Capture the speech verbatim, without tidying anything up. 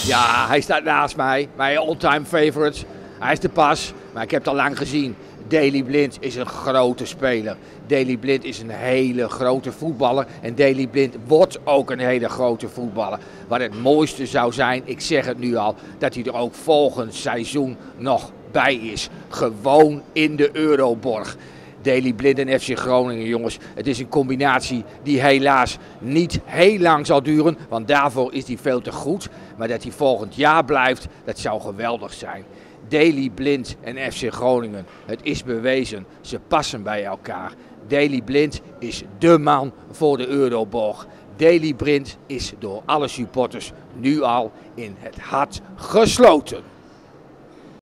Ja, hij staat naast mij. Mijn all-time favorite. Hij is te pas, maar ik heb het al lang gezien. Daley Blind is een grote speler. Daley Blind is een hele grote voetballer. En Daley Blind wordt ook een hele grote voetballer. Wat het mooiste zou zijn, ik zeg het nu al, dat hij er ook volgend seizoen nog bij is. Gewoon in de Euroborg. Daley Blind en F C Groningen, jongens. Het is een combinatie die helaas niet heel lang zal duren. Want daarvoor is hij veel te goed. Maar dat hij volgend jaar blijft, dat zou geweldig zijn. Daley Blind en F C Groningen, het is bewezen, ze passen bij elkaar. Daley Blind is dé man voor de Euroborg. Daley Blind is door alle supporters nu al in het hart gesloten.